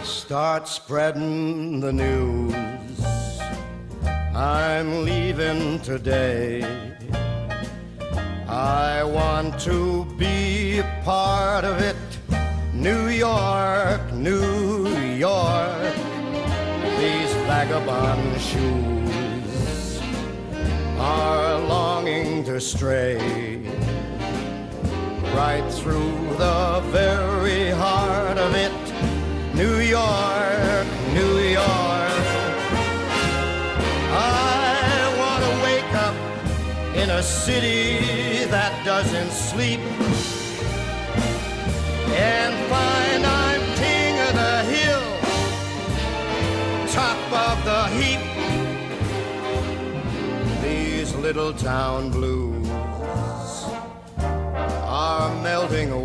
Start spreading the news. I'm leaving today. I want to be a part of it. New York, New York. These vagabond shoes are longing to stray right through the very heart of it. New York, New York. I want to wake up in a city that doesn't sleep and find I'm king of the hill, top of the heap. These little town blues are melting